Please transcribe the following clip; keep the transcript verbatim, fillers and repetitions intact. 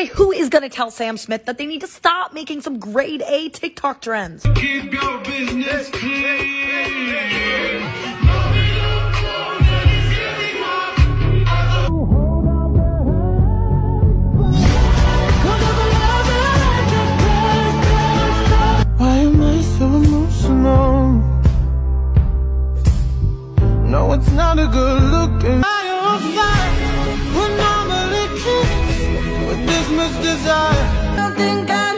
Who is gonna tell Sam Smith that they need to stop making some grade A TikTok trends? Keep your business clean. Why am I so emotional? No, it's not a good look. And I am fine when normally kiss with this much desire. I don't think I